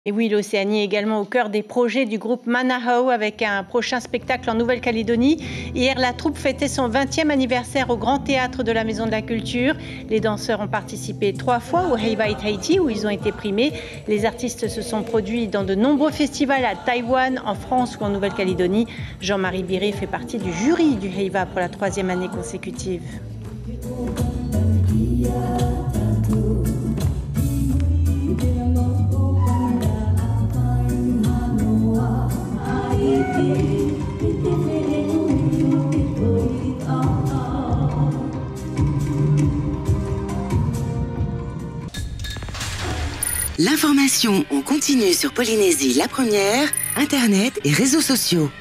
Et oui, l'Océanie est également au cœur des projets du groupe Manahau avec un prochain spectacle en Nouvelle-Calédonie. Hier, la troupe fêtait son 20e anniversaire au Grand Théâtre de la Maison de la Culture. Les danseurs ont participé 3 fois au Heiva Tahiti où ils ont été primés. Les artistes se sont produits dans de nombreux festivals à Taïwan, en France ou en Nouvelle-Calédonie. Jean-Marie Biré fait partie du jury du Heiva pour la 3e année consécutive. L'information en continu sur Polynésie la première, Internet et réseaux sociaux.